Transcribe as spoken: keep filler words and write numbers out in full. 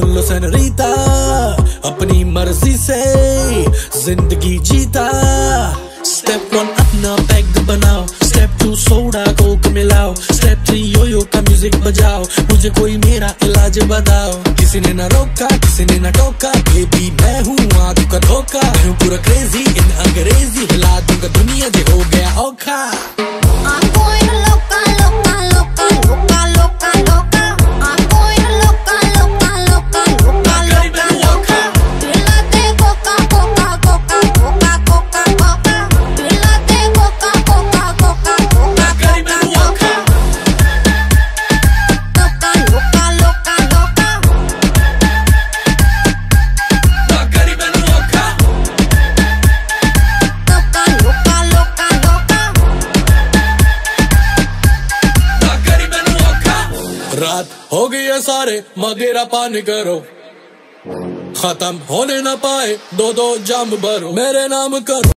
सुन लो सेनोरीता, अपनी मर्जी से जिंदगी जीता। स्टेप वन अपना पैग बनाओ, स्टेप टू सोडा कोक मिलाओ, स्टेप थ्री योयो का म्यूजिक बजाओ, मुझे कोई मेरा इलाज बताओ। किसी ने ना रोका, किसी ने ना टोका, बेबी मैं हूँ आंख का धोखा। मैं हूँ पूरा क्रेजी इन अंग्रेजी, हिला दूंगा दुनिया जे हो गया औखा। रात हो गई है सारे मदिरा पानी करो, खत्म होने ना पाए दो दो जाम भरो, मेरे नाम करो।